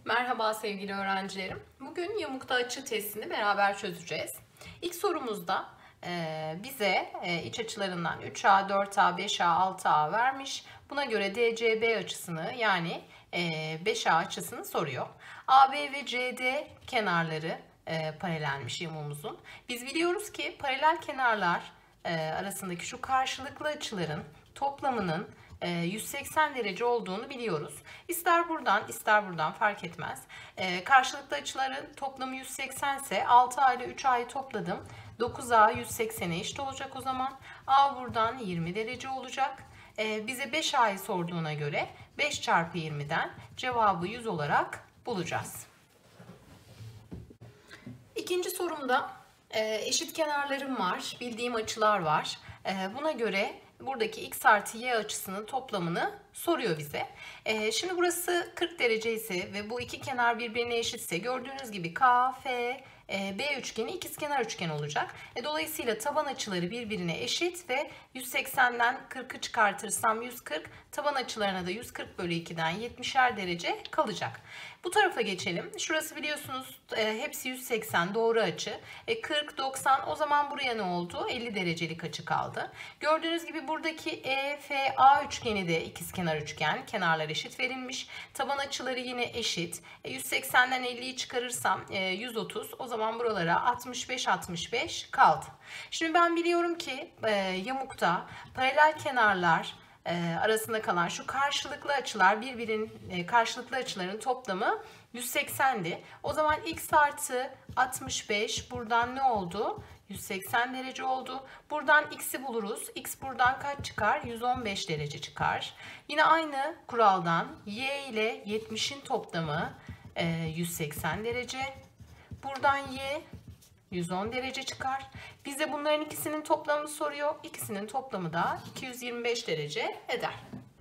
Merhaba sevgili öğrencilerim. Bugün yamukta açı testini beraber çözeceğiz. İlk sorumuzda bize iç açılarından 3A, 4A, 5A, 6A vermiş. Buna göre DCB açısını yani 5A açısını soruyor. AB ve CD kenarları paralelmiş yamuğumuzun. Biz biliyoruz ki paralel kenarlar arasındaki şu karşılıklı açıların toplamının 180 derece olduğunu biliyoruz. İster buradan ister buradan fark etmez. Karşılıklı açıların toplamı 180 ise 6A ile 3A'yı topladım. 9A 180'e eşit olacak o zaman. A buradan 20 derece olacak. Bize 5A'yı sorduğuna göre 5 çarpı 20'den cevabı 100 olarak bulacağız. İkinci sorumda eşit kenarlarım var, bildiğim açılar var. Buna göre buradaki x artı y açısının toplamını soruyor bize. Şimdi burası 40 derece ise ve bu iki kenar birbirine eşitse gördüğünüz gibi KF B üçgeni ikizkenar üçgen olacak. Dolayısıyla taban açıları birbirine eşit ve 180'den 40'ı çıkartırsam 140, taban açılarına da 140 bölü 2'den 70'er derece kalacak. Bu tarafa geçelim. Şurası biliyorsunuz hepsi 180 doğru açı. 40, 90 o zaman buraya ne oldu? 50 derecelik açı kaldı. Gördüğünüz gibi buradaki EFA üçgeni de ikizkenar üçgen. Kenarlar eşit verilmiş. Taban açıları yine eşit. 180'den 50'yi çıkarırsam 130. O zaman buralara 65, 65 kaldı. Şimdi ben biliyorum ki yamukta paralel kenarlar arasında kalan şu karşılıklı açılar birbirinin karşılıklı açıların toplamı 180'di. O zaman x artı 65 buradan ne oldu? 180 derece oldu. Buradan x'i buluruz. X buradan kaç çıkar? 115 derece çıkar. Yine aynı kuraldan y ile 70'in toplamı 180 derece. Buradan y 110 derece çıkar. Bize bunların ikisinin toplamını soruyor. İkisinin toplamı da 225 derece eder.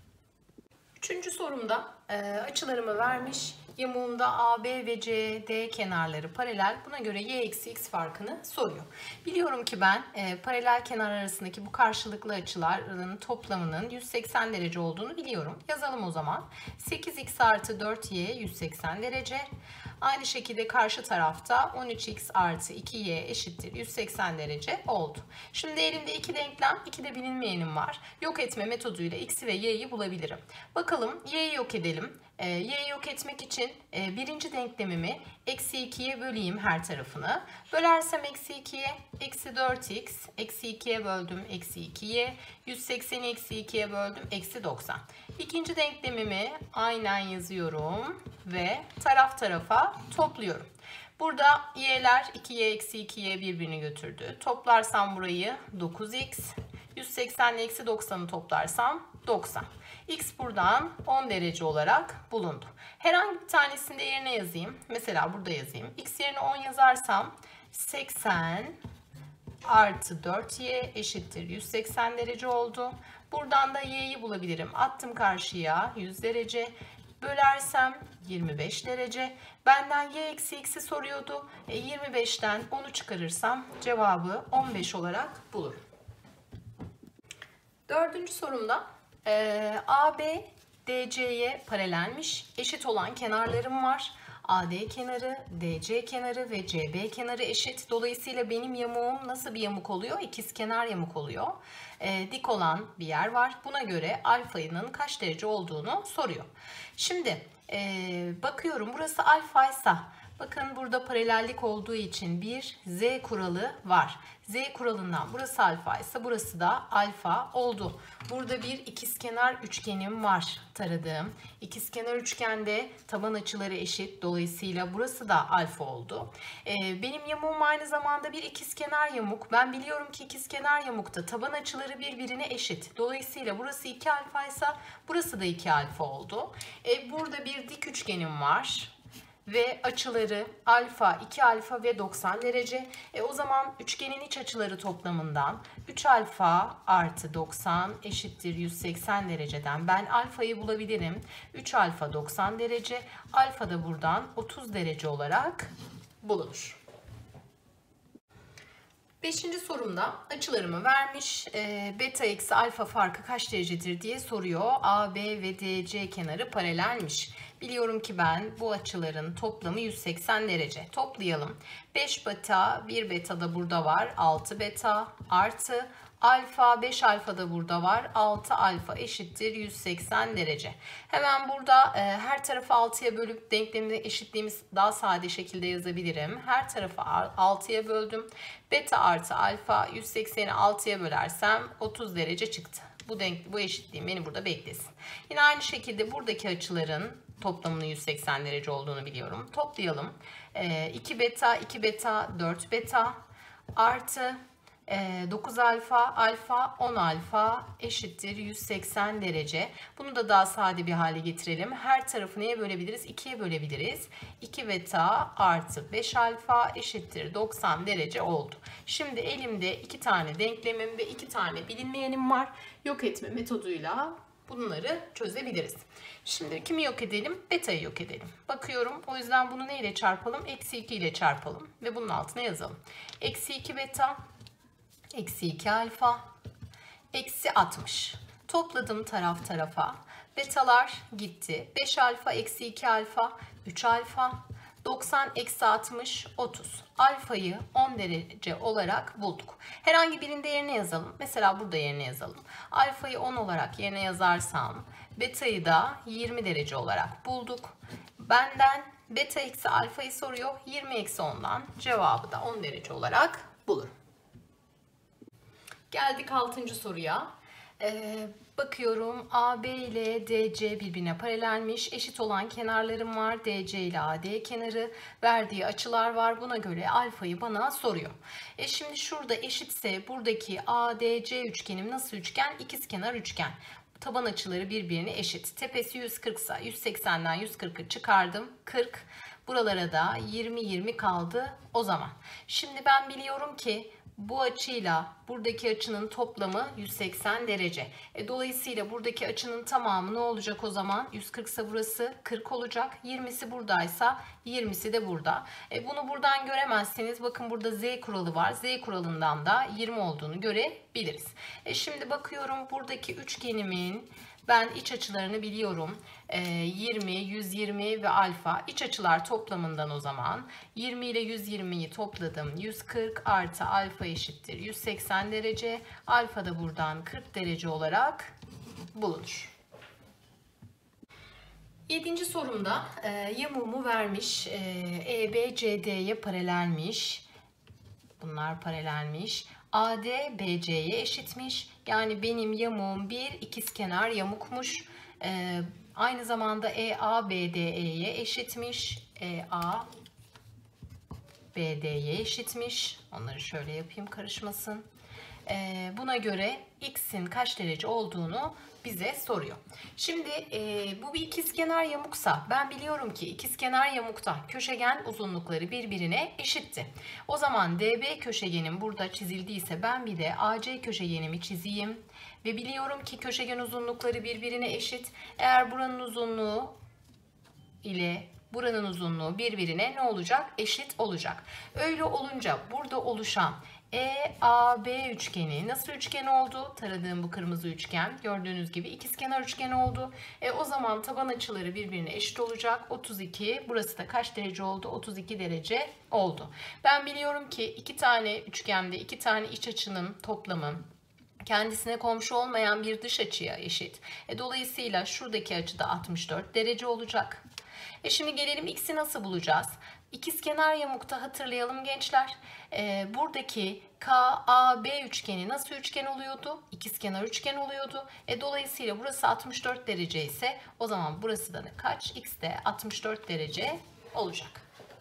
Üçüncü sorumda açılarımı vermiş. Yamuğumda AB ve CD kenarları paralel. Buna göre y eksi x farkını soruyor. Biliyorum ki ben paralel kenar arasındaki bu karşılıklı açıların toplamının 180 derece olduğunu biliyorum. Yazalım o zaman. 8x artı 4y 180 derece. Aynı şekilde karşı tarafta 13x artı 2y eşittir 180 derece oldu. Şimdi elimde iki denklem, iki de bilinmeyenim var. Yok etme metoduyla x'i ve y'yi bulabilirim. Bakalım y'yi yok edelim. Y'yi yok etmek için birinci denklemimi eksi 2'ye böleyim her tarafını. Bölersem eksi 2'ye eksi 4x, eksi 2'ye böldüm eksi 2'ye, 180'i eksi 2'ye böldüm eksi 90. İkinci denklemimi aynen yazıyorum ve taraf tarafa topluyorum. Burada y'ler 2y eksi 2y birbirini götürdü. Toplarsam burayı 9x, 180 ile eksi 90'ı toplarsam 90. X buradan 10 derece olarak bulundu. Herhangi bir tanesini de yerine yazayım. Mesela burada yazayım. X yerine 10 yazarsam 80 artı 4y eşittir 180 derece oldu. Buradan da y'yi bulabilirim. Attım karşıya 100 derece. Bölersem 25 derece. Benden y eksi x'i soruyordu. 25'ten 10'u çıkarırsam cevabı 15 olarak bulurum. Dördüncü sorumda AB DC'ye paralelmiş. Eşit olan kenarlarım var. AD kenarı, DC kenarı ve CB kenarı eşit. Dolayısıyla benim yamuğum nasıl bir yamuk oluyor? İkizkenar yamuk oluyor. Dik olan bir yer var. Buna göre alfanın kaç derece olduğunu soruyor. Şimdi bakıyorum burası alfaysa. Bakın burada paralellik olduğu için bir z kuralı var. Z kuralından burası alfa ise burası da alfa oldu. Burada bir ikizkenar üçgenim var taradığım. İkizkenar üçgende taban açıları eşit. Dolayısıyla burası da alfa oldu. Benim yamuğum aynı zamanda bir ikizkenar yamuk. Ben biliyorum ki ikizkenar yamukta taban açıları birbirine eşit. Dolayısıyla burası 2 alfa ise burası da 2 alfa oldu. Burada bir dik üçgenim var. Ve açıları alfa, 2 alfa ve 90 derece. O zaman üçgenin iç açıları toplamından 3 alfa artı 90 eşittir 180 dereceden ben alfayı bulabilirim. 3 alfa 90 derece. Alfa da buradan 30 derece olarak bulunur. Beşinci sorumda açılarımı vermiş. Beta eksi alfa farkı kaç derecedir diye soruyor. A, B ve DC kenarı paralelmiş. Biliyorum ki ben bu açıların toplamı 180 derece. Toplayalım. 5 beta, 1 beta da burada var. 6 beta artı alfa, 5 alfa da burada var. 6 alfa eşittir 180 derece. Hemen burada her tarafı 6'ya bölüp denklemini eşitliğimiz daha sade şekilde yazabilirim. Her tarafı 6'ya böldüm. Beta artı alfa 180'i 6'ya bölersem 30 derece çıktı. Bu eşitliğim beni burada beklesin. Yine aynı şekilde buradaki açıların toplamının 180 derece olduğunu biliyorum. Toplayalım. 2 beta, 2 beta, 4 beta artı 9 alfa, alfa, 10 alfa eşittir 180 derece. Bunu da daha sade bir hale getirelim. Her tarafı neye bölebiliriz? 2'ye bölebiliriz. 2 beta artı 5 alfa eşittir 90 derece oldu. Şimdi elimde 2 tane denklemim ve 2 tane bilinmeyenim var. Yok etme metoduyla bunları çözebiliriz. Şimdi kimi yok edelim? Beta'yı yok edelim. Bakıyorum. O yüzden bunu neyle çarpalım? Eksi 2 ile çarpalım. Ve bunun altına yazalım. Eksi 2 beta, eksi 2 alfa, eksi 60. Topladım taraf tarafa. Betalar gitti. 5 alfa, eksi 2 alfa, 3 alfa. 90 eksi 60, 30. Alfayı 10 derece olarak bulduk. Herhangi birinde yerine yazalım. Mesela burada yerine yazalım. Alfayı 10 olarak yerine yazarsam betayı da 20 derece olarak bulduk. Benden beta eksi alfayı soruyor. 20 eksi 10'dan cevabı da 10 derece olarak bulurum. Geldik 6. soruya. Bakıyorum AB ile DC birbirine paralelmiş. Eşit olan kenarlarım var. DC ile AD kenarı. Verdiği açılar var. Buna göre alfayı bana soruyor. Şimdi şurada eşitse buradaki ADC üçgenim nasıl üçgen? İkizkenar üçgen. Taban açıları birbirine eşit. Tepesi 140 ise 180'den 140'ı çıkardım. 40. Buralara da 20 kaldı o zaman. Şimdi ben biliyorum ki bu açıyla buradaki açının toplamı 180 derece. Dolayısıyla buradaki açının tamamı ne olacak o zaman? 140 ise burası 40 olacak. 20'si buradaysa 20'si de burada. Bunu buradan göremezseniz bakın burada Z kuralı var. Z kuralından da 20 olduğunu görebiliriz. Şimdi bakıyorum buradaki üçgenimin ben iç açılarını biliyorum. 20, 120 ve alfa. İç açılar toplamından o zaman 20 ile 120'yi topladım. 140 artı alfa eşittir 180 derece. Alfa da buradan 40 derece olarak bulunur. 7. sorumda yamuğumu vermiş. EBCD'ye paralelmiş. Bunlar paralelmiş. AD BC'ye eşitmiş. Yani benim yamuğum bir ikizkenar yamukmuş. Aynı zamanda EA BDE'ye eşitmiş. EA BD'ye eşitmiş. Onları şöyle yapayım karışmasın. Buna göre x'in kaç derece olduğunu bize soruyor. Şimdi bu bir ikizkenar yamuksa ben biliyorum ki ikizkenar yamukta köşegen uzunlukları birbirine eşitti. O zaman DB köşegenim burada çizildiyse ben bir de AC köşegenimi çizeyim. Ve biliyorum ki köşegen uzunlukları birbirine eşit. Eğer buranın uzunluğu ile buranın uzunluğu birbirine ne olacak? Eşit olacak. Öyle olunca burada oluşan EAB üçgeni nasıl üçgen oldu? Taradığım bu kırmızı üçgen gördüğünüz gibi ikizkenar üçgen oldu. O zaman taban açıları birbirine eşit olacak. 32. Burası da kaç derece oldu? 32 derece oldu. Ben biliyorum ki iki tane üçgende iki tane iç açının toplamı kendisine komşu olmayan bir dış açıya eşit. Dolayısıyla şuradaki açı da 64 derece olacak. Şimdi gelelim x'i nasıl bulacağız? İkizkenar yamukta hatırlayalım gençler. Buradaki KAB üçgeni nasıl üçgen oluyordu? İkizkenar üçgen oluyordu. Dolayısıyla burası 64 derece ise o zaman burası da kaç? X de 64 derece olacak.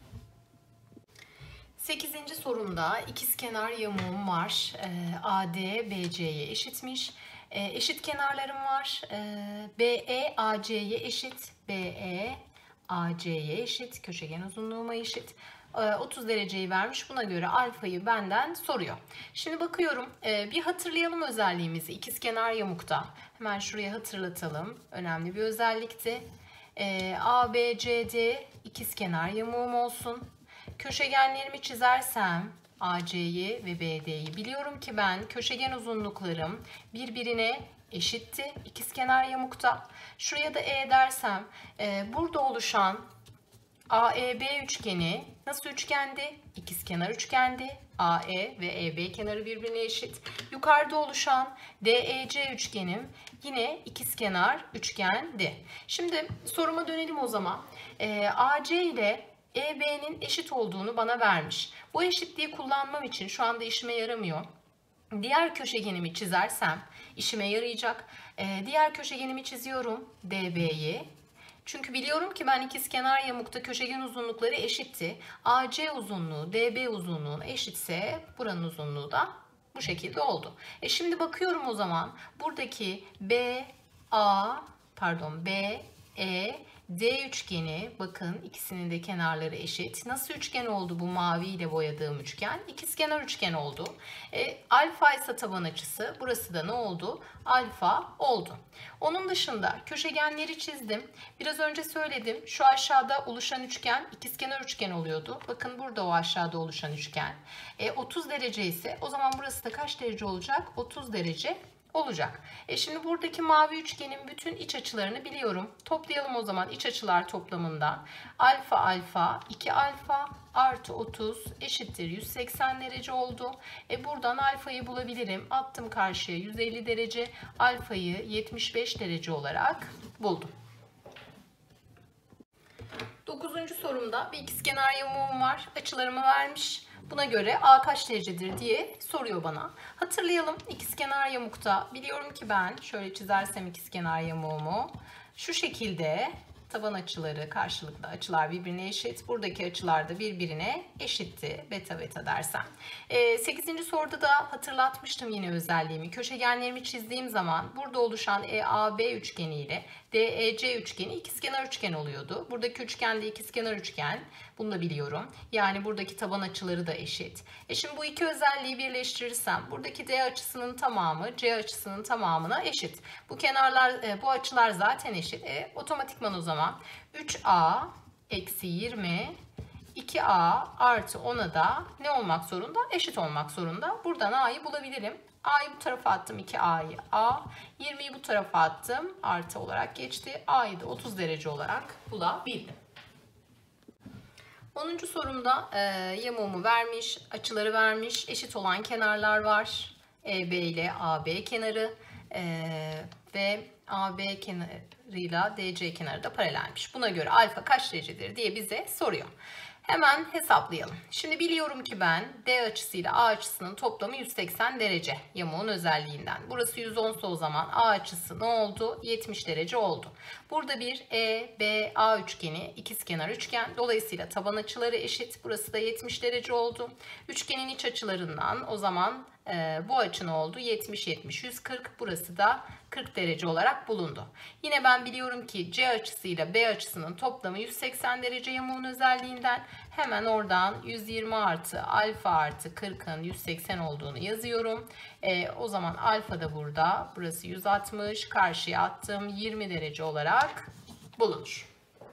8. sorumda ikizkenar yamuğum var. AD BC'ye eşitmiş. Eşit kenarlarım var. BE AC'ye eşit. BE AC'ye eşit. Köşegen uzunluğuma eşit. 30 dereceyi vermiş. Buna göre alfayı benden soruyor. Şimdi bakıyorum. Bir hatırlayalım özelliğimizi. İkizkenar yamukta. Hemen şuraya hatırlatalım. Önemli bir özellikti. ABCD ikizkenar yamuğum olsun. Köşegenlerimi çizersem AC'yi ve BD'yi. Biliyorum ki ben köşegen uzunluklarım birbirine eşitti ikizkenar yamukta. Şuraya da E dersem burada oluşan AEB üçgeni nasıl üçgendi? İkizkenar üçgendi. AE ve EB kenarı birbirine eşit. Yukarıda oluşan DEC üçgenim yine ikizkenar üçgendi. Şimdi soruma dönelim o zaman. AC ile EB'nin eşit olduğunu bana vermiş. Bu eşitliği kullanmam için şu anda işime yaramıyor. Diğer köşegenimi çizersem işime yarayacak. Diğer köşegenimi çiziyorum, DB'yi. Çünkü biliyorum ki ben ikizkenar yamukta köşegen uzunlukları eşitti. AC uzunluğu DB uzunluğuna eşitse buranın uzunluğu da bu şekilde oldu. Şimdi bakıyorum o zaman buradaki BE D üçgeni, bakın ikisinin de kenarları eşit. Nasıl üçgen oldu bu mavi ile boyadığım üçgen? İkizkenar üçgen oldu. Alfa ise taban açısı. Burası da ne oldu? Alfa oldu. Onun dışında köşegenleri çizdim. Biraz önce söyledim. Şu aşağıda oluşan üçgen ikizkenar üçgen oluyordu. Bakın burada o aşağıda oluşan üçgen. 30 derece ise o zaman burası da kaç derece olacak? 30 derece olacak. Şimdi buradaki mavi üçgenin bütün iç açılarını biliyorum. Toplayalım o zaman iç açılar toplamından. Alfa alfa 2 alfa artı 30 eşittir 180 derece oldu. Buradan alfayı bulabilirim. Attım karşıya 150 derece. Alfayı 75 derece olarak buldum. 9. sorumda bir ikizkenar yamuğum var. Açılarımı vermiş. Buna göre A kaç derecedir diye soruyor bana. Hatırlayalım, ikizkenar yamukta biliyorum ki ben şöyle çizersem ikizkenar yamuğumu şu şekilde taban açıları karşılıklı açılar birbirine eşit. Buradaki açılar da birbirine eşitti. Beta beta dersem. 8. soruda da hatırlatmıştım yine özelliğimi. Köşegenlerimi çizdiğim zaman burada oluşan EAB üçgeni ile DEC üçgeni ikizkenar üçgen oluyordu. Buradaki üçgen de ikizkenar üçgen. Bunu da biliyorum. Yani buradaki taban açıları da eşit. Şimdi bu iki özelliği birleştirirsem buradaki D açısının tamamı C açısının tamamına eşit. Bu kenarlar, bu açılar zaten eşit. Otomatikman o zaman 3A eksi 20 2A artı 10'a da ne olmak zorunda? Eşit olmak zorunda. Buradan A'yı bulabilirim. A'yı bu tarafa attım 2A'yı A. 20'yi bu tarafa attım. Artı olarak geçti. A'yı da 30 derece olarak bulabildim. 10. sorumda yamuğumu vermiş, açıları vermiş, eşit olan kenarlar var. EB ile AB kenarı ve AB kenarıyla DC kenarı da paralelmiş. Buna göre alfa kaç derecedir diye bize soruyor. Hemen hesaplayalım. Şimdi biliyorum ki ben D açısıyla A açısının toplamı 180 derece yamuğun özelliğinden. Burası 110 ise o zaman A açısı ne oldu? 70 derece oldu. Burada bir EBA üçgeni ikizkenar üçgen. Dolayısıyla taban açıları eşit. Burası da 70 derece oldu. Üçgenin iç açılarından o zaman bu açı ne oldu? 70, 70, 140. Burası da 40 derece olarak bulundu. Yine ben biliyorum ki C açısıyla B açısının toplamı 180 derece yamuğun özelliğinden hemen oradan 120 artı alfa artı 40'ın 180 olduğunu yazıyorum. O zaman alfa da burada. Burası 160. Karşıya attım. 20 derece olarak bulunur.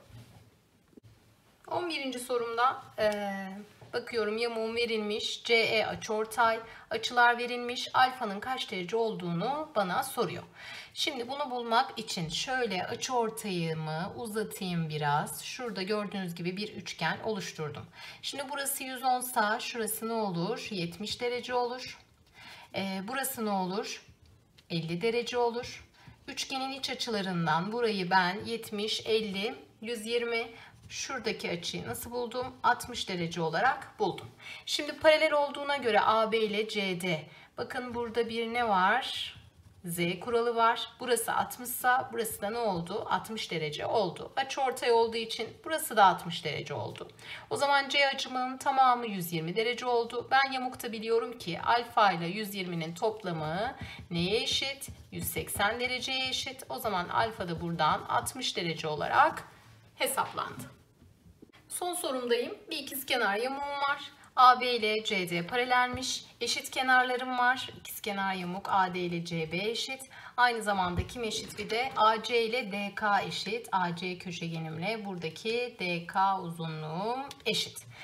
11. sorumda bakıyorum yamuğum verilmiş. CE açıortay. Açılar verilmiş. Alfanın kaç derece olduğunu bana soruyor. Şimdi bunu bulmak için şöyle açıortayımı uzatayım biraz. Şurada gördüğünüz gibi bir üçgen oluşturdum. Şimdi burası 110 ise şurası ne olur? 70 derece olur. Burası ne olur? 50 derece olur. Üçgenin iç açılarından burayı ben 70, 50, 120... Şuradaki açıyı nasıl buldum? 60 derece olarak buldum. Şimdi paralel olduğuna göre AB ile CD. Bakın burada bir ne var? Z kuralı var. Burası 60 ise burası da ne oldu? 60 derece oldu. Açıortay olduğu için burası da 60 derece oldu. O zaman C açımının tamamı 120 derece oldu. Ben yamukta biliyorum ki alfa ile 120'nin toplamı neye eşit? 180 dereceye eşit. O zaman alfa da buradan 60 derece olarak hesaplandı. Son sorumdayım. Bir ikizkenar yamuğum var. AB ile CD paralelmiş. Eşit kenarlarım var. İkizkenar yamuk AD ile CB eşit. Aynı zamanda kim eşit bir de? AC ile DK eşit. AC köşegenimle buradaki DK uzunluğum eşit.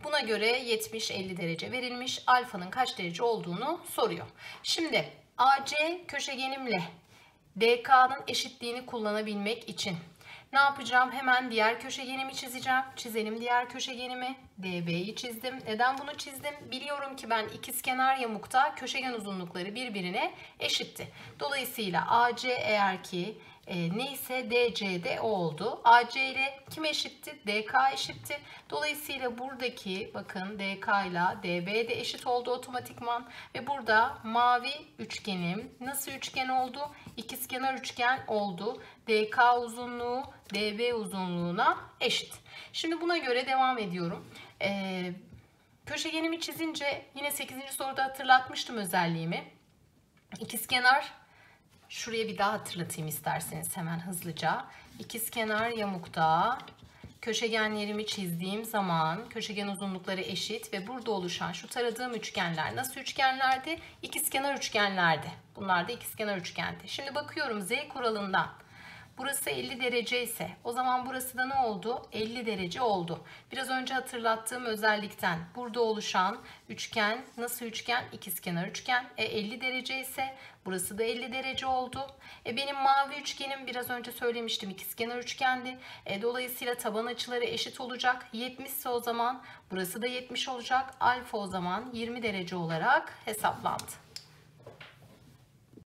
Buna göre 70-50 derece verilmiş. Alfanın kaç derece olduğunu soruyor. Şimdi AC köşegenimle DK'nın eşitliğini kullanabilmek için ne yapacağım? Hemen diğer köşegenimi çizeceğim. Çizelim diğer köşegenimi. DB'yi çizdim. Neden bunu çizdim? Biliyorum ki ben ikizkenar yamukta köşegen uzunlukları birbirine eşitti. Dolayısıyla AC eğer ki neyse DC de o oldu. AC ile kim eşitti? DK eşitti. Dolayısıyla buradaki bakın DK ile DB de eşit oldu otomatikman. Ve burada mavi üçgenim nasıl üçgen oldu? İkizkenar üçgen oldu. DK uzunluğu DB uzunluğuna eşit. Şimdi buna göre devam ediyorum. Köşegenimi çizince yine 8. soruda hatırlatmıştım özelliğimi. İkizkenar, şuraya bir daha hatırlatayım isterseniz hemen hızlıca. İkizkenar yamukta köşegenlerimi çizdiğim zaman köşegen uzunlukları eşit ve burada oluşan şu taradığım üçgenler nasıl üçgenlerdi? İkizkenar üçgenlerdi. Bunlar da ikizkenar üçgendi. Şimdi bakıyorum Z kuralından. Burası 50 derece ise o zaman burası da ne oldu? 50 derece oldu. Biraz önce hatırlattığım özellikten burada oluşan üçgen nasıl üçgen? İkizkenar üçgen. 50 derece ise burası da 50 derece oldu. Benim mavi üçgenim biraz önce söylemiştim ikizkenar üçgendi. Dolayısıyla taban açıları eşit olacak. 70 ise o zaman burası da 70 olacak. Alfa o zaman 20 derece olarak hesaplandı.